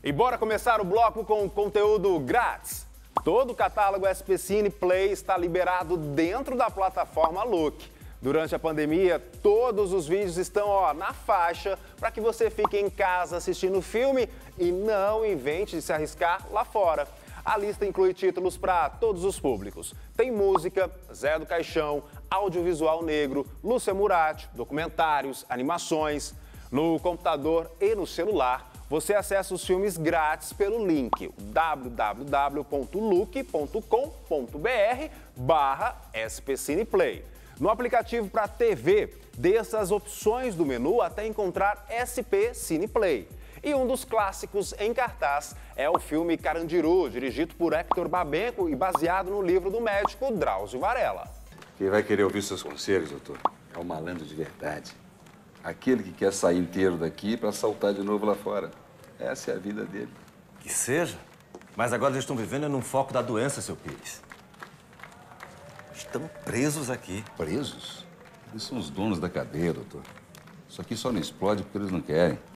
E bora começar o bloco com conteúdo grátis. Todo o catálogo SP Cine Play está liberado dentro da plataforma Look. Durante a pandemia, todos os vídeos estão na faixa para que você fique em casa assistindo o filme e não invente de se arriscar lá fora. A lista inclui títulos para todos os públicos. Tem música, Zé do Caixão, audiovisual negro, Lúcia Muratti, documentários, animações. No computador e no celular, você acessa os filmes grátis pelo link www.look.com.br/SPCineplay. No aplicativo para TV, desça as opções do menu até encontrar SP Cineplay. E um dos clássicos em cartaz é o filme Carandiru, dirigido por Hector Babenco e baseado no livro do médico Drauzio Varela. Quem vai querer ouvir seus conselhos, doutor, é o malandro de verdade. Aquele que quer sair inteiro daqui para saltar de novo lá fora. Essa é a vida dele. Que seja. Mas agora eles estão vivendo num foco da doença, seu Pires. Estão presos aqui. Presos? Eles são os donos da cadeia, doutor. Isso aqui só não explode porque eles não querem.